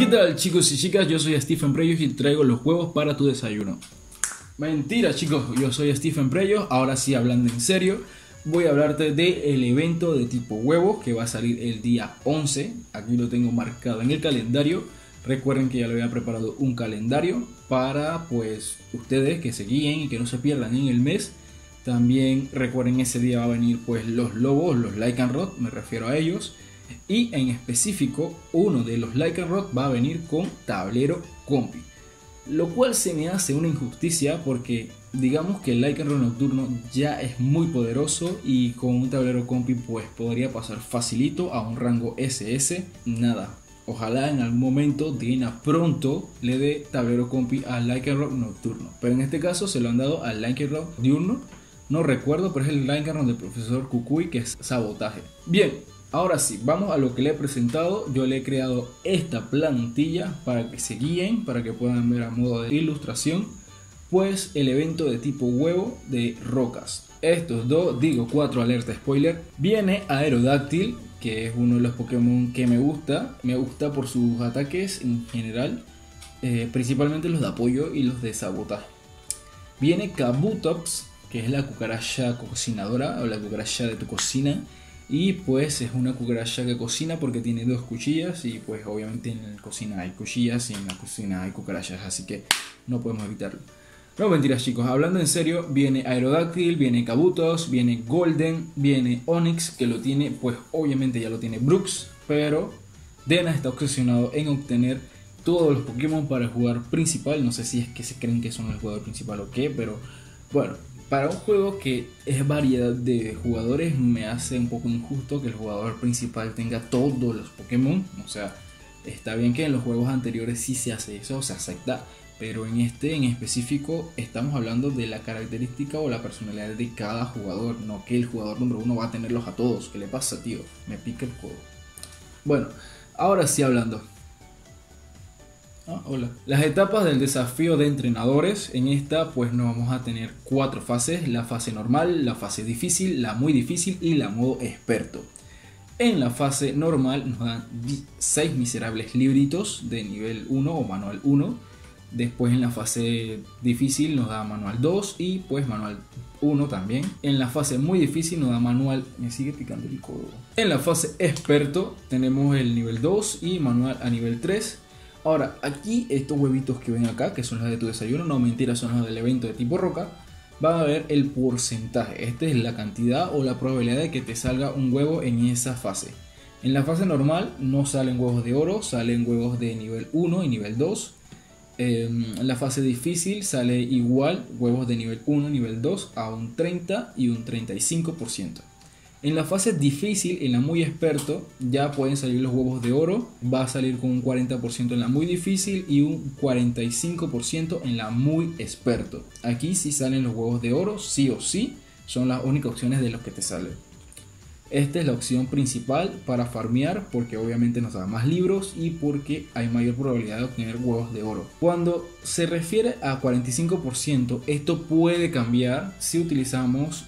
¿Qué tal, chicos y chicas? Yo soy Stephen Preyos y traigo los huevos para tu desayuno. Mentira, chicos, yo soy Stephen Preyos. Ahora sí, hablando en serio, voy a hablarte del evento de tipo huevos que va a salir el día 11. Aquí lo tengo marcado en el calendario. Recuerden que ya le había preparado un calendario para pues ustedes que se guíen y que no se pierdan en el mes. También recuerden, ese día va a venir pues los lobos, los Lycanroc, me refiero a ellos. Y en específico, uno de los Lycanroc va a venir con tablero compi, lo cual se me hace una injusticia porque digamos que el Lycanroc nocturno ya es muy poderoso y con un tablero compi pues podría pasar facilito a un rango SS. Nada, ojalá en algún momento Dina pronto le dé tablero compi al Lycanroc nocturno, pero en este caso se lo han dado al Lycanroc diurno. No recuerdo, pero es el Lycanroc del profesor Kukui, que es sabotaje. Bien, ahora sí, vamos a lo que le he presentado. Yo le he creado esta plantilla para que se guíen, para que puedan ver a modo de ilustración, pues el evento de tipo huevo de rocas. Estos dos, digo 4, alerta spoiler. Viene Aerodactyl, que es uno de los Pokémon que me gusta. Me gusta por sus ataques en general, principalmente los de apoyo y los de sabotaje. Viene Kabutops, que es la cucaracha cocinadora o la cucaracha de tu cocina. Y pues es una cucaracha que cocina porque tiene dos cuchillas. Y pues obviamente en la cocina hay cuchillas y en la cocina hay cucarachas, así que no podemos evitarlo. No, mentiras, chicos, hablando en serio, viene Aerodactyl, viene Kabutops, viene Golden, viene Onix, que lo tiene, pues obviamente ya lo tiene Brooks. Pero Dena está obsesionado en obtener todos los Pokémon para el jugador principal. No sé si es que se creen que son el jugador principal o qué, pero bueno, para un juego que es variedad de jugadores, me hace un poco injusto que el jugador principal tenga todos los Pokémon. O sea, está bien que en los juegos anteriores sí se hace eso, se acepta, pero en este en específico estamos hablando de la característica o la personalidad de cada jugador, no que el jugador número uno va a tenerlos a todos. ¿Qué le pasa, tío? Me pica el codo. Bueno, ahora sí hablando. Hola. Las etapas del desafío de entrenadores. En esta pues nos vamos a tener 4 fases: la fase normal, la fase difícil, la muy difícil y la modo experto. En la fase normal nos dan 6 miserables libritos de nivel 1 o manual 1. Después en la fase difícil nos da manual 2 y pues manual 1 también. En la fase muy difícil nos da manual... Me sigue picando el codo. En la fase experto tenemos el nivel 2 y manual a nivel 3. Ahora, aquí estos huevitos que ven acá, que son los de tu desayuno, no, mentira, son los del evento de tipo roca, van a ver el porcentaje. Esta es la cantidad o la probabilidad de que te salga un huevo en esa fase. En la fase normal no salen huevos de oro, salen huevos de nivel 1 y nivel 2. En la fase difícil sale igual huevos de nivel 1 y nivel 2 a un 30 y un 35%. En la fase difícil, en la muy experto, ya pueden salir los huevos de oro. Va a salir con un 40% en la muy difícil y un 45% en la muy experto. Aquí sí salen los huevos de oro, sí o sí. Son las únicas opciones de los que te salen. Esta es la opción principal para farmear, porque obviamente nos da más libros y porque hay mayor probabilidad de obtener huevos de oro. Cuando se refiere a 45%, esto puede cambiar si utilizamos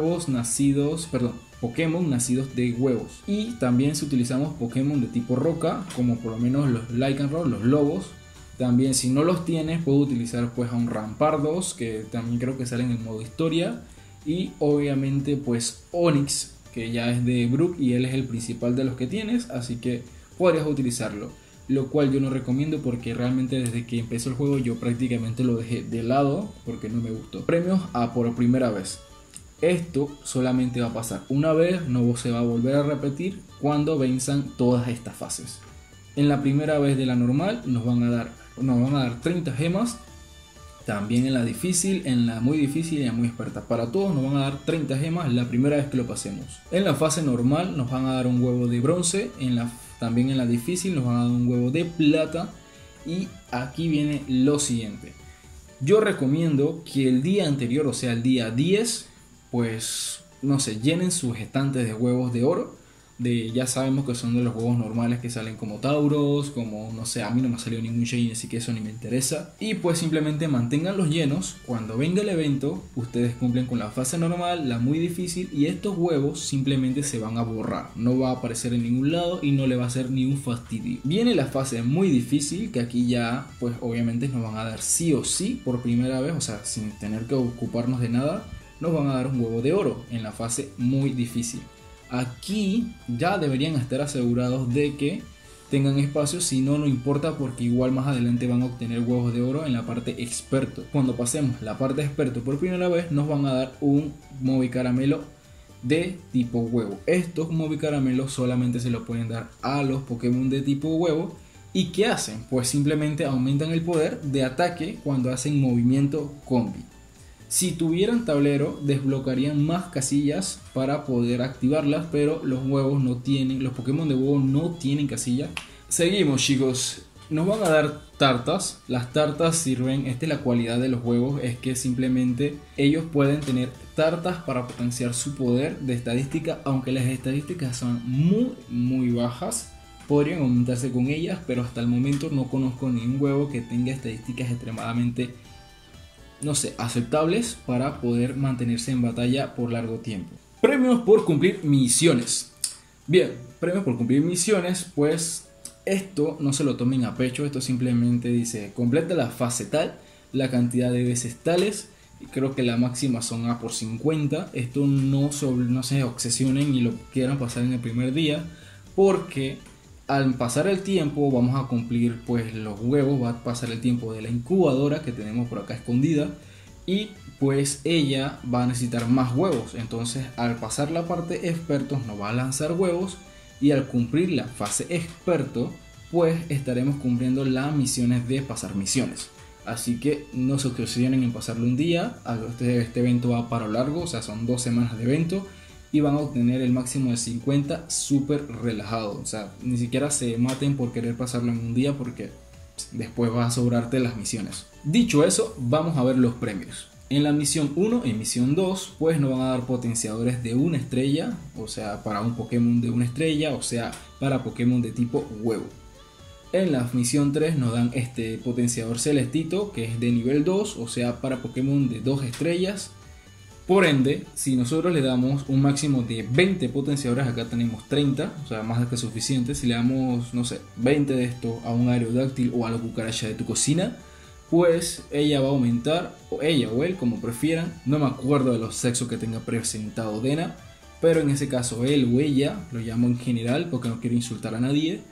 Pokémon nacidos de huevos. Y también si utilizamos Pokémon de tipo roca, como por lo menos los Lycanroc, los lobos. También si no los tienes, puedo utilizar pues a un Rampardos, que también creo que sale en el modo historia. Y obviamente pues Onix, que ya es de Brook y él es el principal de los que tienes, así que podrías utilizarlo. Lo cual yo no recomiendo porque realmente desde que empezó el juego yo prácticamente lo dejé de lado porque no me gustó. Premios a por primera vez. Esto solamente va a pasar una vez, no se va a volver a repetir cuando venzan todas estas fases. En la primera vez de la normal nos van a dar 30 gemas. También en la difícil, en la muy difícil y en la muy experta. Para todos nos van a dar 30 gemas la primera vez que lo pasemos. En la fase normal nos van a dar un huevo de bronce. También en la difícil nos van a dar un huevo de plata. Y aquí viene lo siguiente. Yo recomiendo que el día anterior, o sea el día 10, pues no sé, llenen sus estantes de huevos de oro. ya sabemos que son de los huevos normales que salen como Tauros, como no sé, a mí no me ha salido ningún Shiny, así que eso ni me interesa. Y pues simplemente manténganlos llenos. Cuando venga el evento, ustedes cumplen con la fase normal, la muy difícil, y estos huevos simplemente se van a borrar. No va a aparecer en ningún lado y no le va a hacer ni un fastidio. Viene la fase muy difícil, que aquí ya pues obviamente nos van a dar sí o sí por primera vez, o sea, sin tener que ocuparnos de nada, nos van a dar un huevo de oro en la fase muy difícil. Aquí ya deberían estar asegurados de que tengan espacio, si no, no importa, porque igual más adelante van a obtener huevos de oro en la parte experto. Cuando pasemos la parte experto por primera vez, nos van a dar un Moby Caramelo de tipo huevo. Estos Moby Caramelos solamente se los pueden dar a los Pokémon de tipo huevo. ¿Y qué hacen? Pues simplemente aumentan el poder de ataque cuando hacen movimiento combi. Si tuvieran tablero, desbloquearían más casillas para poder activarlas, pero los huevos no tienen, los Pokémon de huevo no tienen casilla. Seguimos, chicos. Nos van a dar tartas. Las tartas sirven, esta es la cualidad de los huevos, es que simplemente ellos pueden tener tartas para potenciar su poder de estadística, aunque las estadísticas son muy bajas. Podrían aumentarse con ellas, pero hasta el momento no conozco ningún huevo que tenga estadísticas extremadamente, no sé, aceptables para poder mantenerse en batalla por largo tiempo. Premios por cumplir misiones. Bien, premios por cumplir misiones, pues esto no se lo tomen a pecho, esto simplemente dice completa la fase tal, la cantidad de veces tales, y creo que la máxima son A por 50. Esto no se obsesionen y lo quieran pasar en el primer día, porque al pasar el tiempo vamos a cumplir pues los huevos, va a pasar el tiempo de la incubadora que tenemos por acá escondida, y pues ella va a necesitar más huevos. Entonces al pasar la parte expertos nos va a lanzar huevos, y al cumplir la fase experto pues estaremos cumpliendo las misiones de pasar misiones. Así que no se obsesionen en pasarlo un día. Este evento va para largo, o sea, son 2 semanas de evento, y van a obtener el máximo de 50 súper relajado. O sea, ni siquiera se maten por querer pasarlo en un día, porque después va a sobrarte las misiones. Dicho eso, vamos a ver los premios. En la misión 1 y misión 2 pues nos van a dar potenciadores de 1 estrella, o sea, para un Pokémon de 1 estrella, o sea, para Pokémon de tipo huevo. En la misión 3 nos dan este potenciador celestito, que es de nivel 2, o sea, para Pokémon de 2 estrellas. Por ende, si nosotros le damos un máximo de 20 potenciadores, acá tenemos 30, o sea, más que suficiente. Si le damos, no sé, 20 de esto a un Aerodáctil o a la cucaracha de tu cocina, pues ella va a aumentar, o ella o él, como prefieran. No me acuerdo de los sexos que tenga presentado Dena, pero en ese caso él o ella, lo llamo en general porque no quiero insultar a nadie,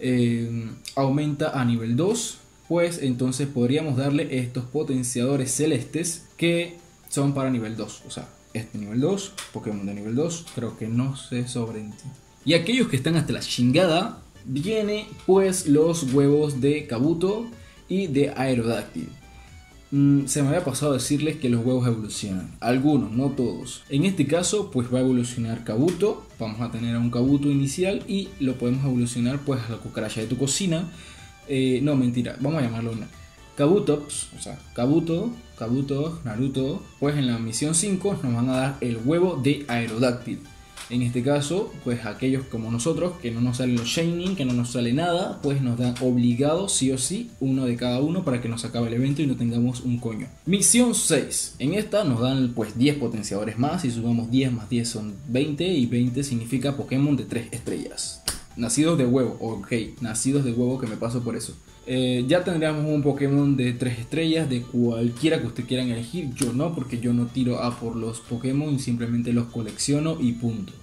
aumenta a nivel 2, pues entonces podríamos darle estos potenciadores celestes que son para nivel 2, o sea, este nivel 2, Pokémon de nivel 2, creo que no se sobreentiende. Y aquellos que están hasta la chingada, viene pues los huevos de Kabuto y de Aerodáctil. Se me había pasado a decirles que los huevos evolucionan, algunos, no todos. En este caso pues va a evolucionar Kabuto, vamos a tener a un Kabuto inicial y lo podemos evolucionar pues a la cucaracha de tu cocina. No, mentira, vamos a llamarlo una Kabutops, o sea, Kabuto, Naruto. Pues en la misión 5 nos van a dar el huevo de Aerodáctil. En este caso, pues aquellos como nosotros, que no nos salen los Shining, que no nos sale nada, pues nos dan obligado sí o sí uno de cada uno para que nos acabe el evento y no tengamos un coño. Misión 6. En esta nos dan pues 10 potenciadores más, y sumamos 10 más 10 son 20, y 20 significa Pokémon de 3 estrellas. Nacidos de huevo, ok, nacidos de huevo, que me paso por eso. Ya tendríamos un Pokémon de 3 estrellas de cualquiera que ustedes quieran elegir. Yo no, porque yo no tiro a por los Pokémon, simplemente los colecciono y punto.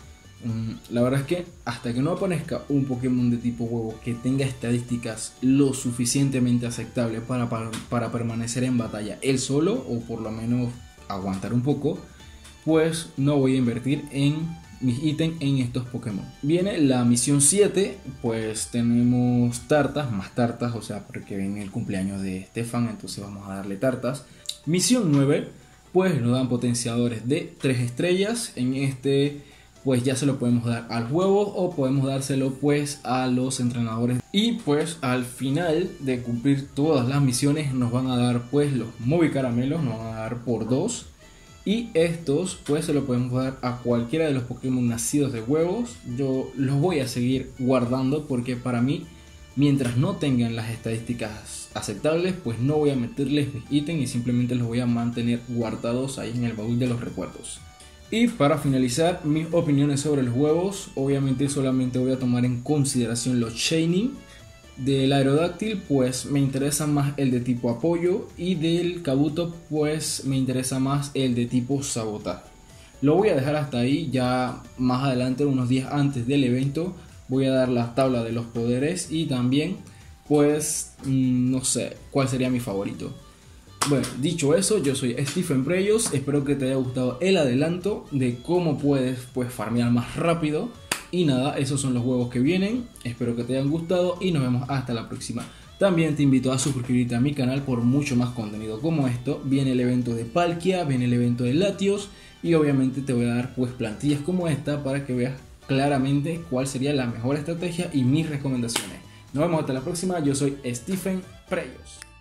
La verdad es que hasta que no aparezca un Pokémon de tipo huevo que tenga estadísticas lo suficientemente aceptables para permanecer en batalla él solo, o por lo menos aguantar un poco, pues no voy a invertir en mis ítems en estos Pokémon. Viene la misión 7, pues tenemos tartas, más tartas, o sea, porque viene el cumpleaños de Stefan, entonces vamos a darle tartas. Misión 9, pues nos dan potenciadores de 3 estrellas. En este pues ya se lo podemos dar al huevo, o podemos dárselo pues a los entrenadores. Y pues al final de cumplir todas las misiones nos van a dar pues los Moby Caramelos, nos van a dar por 2. Y estos pues se lo podemos dar a cualquiera de los Pokémon nacidos de huevos. Yo los voy a seguir guardando porque para mí, mientras no tengan las estadísticas aceptables, pues no voy a meterles mis ítems y simplemente los voy a mantener guardados ahí en el baúl de los recuerdos. Y para finalizar mis opiniones sobre los huevos, obviamente solamente voy a tomar en consideración los Shiny. Del Aerodáctil pues me interesa más el de tipo apoyo, y del Kabuto pues me interesa más el de tipo sabotaje. Lo voy a dejar hasta ahí. Ya más adelante, unos días antes del evento, voy a dar la tabla de los poderes y también pues no sé cuál sería mi favorito. Bueno, dicho eso, yo soy Stephen Preyos, espero que te haya gustado el adelanto de cómo puedes pues farmear más rápido. Y nada, esos son los huevos que vienen, espero que te hayan gustado y nos vemos hasta la próxima. También te invito a suscribirte a mi canal por mucho más contenido como esto. Viene el evento de Palkia, viene el evento de Latios y obviamente te voy a dar pues plantillas como esta para que veas claramente cuál sería la mejor estrategia y mis recomendaciones. Nos vemos hasta la próxima, yo soy Stephen Preyos.